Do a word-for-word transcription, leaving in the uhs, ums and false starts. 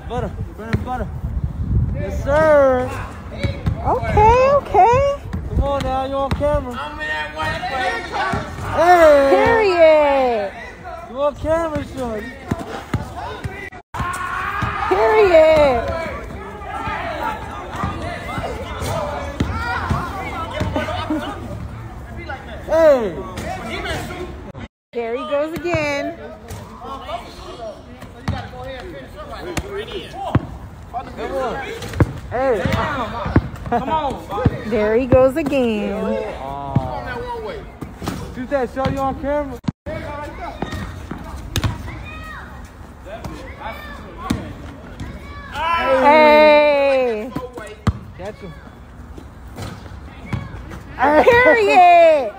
Butter. Bread and butter. Yes, sir. Okay, okay. Come on now, you on camera. I'm in that white place. Hey. Period. You on camera, shorty. Period. Hey. There he goes again. Come on. Hey. Come on. There he goes again. Oh. Shoot that, show you on camera. Hey. Catch him. Period.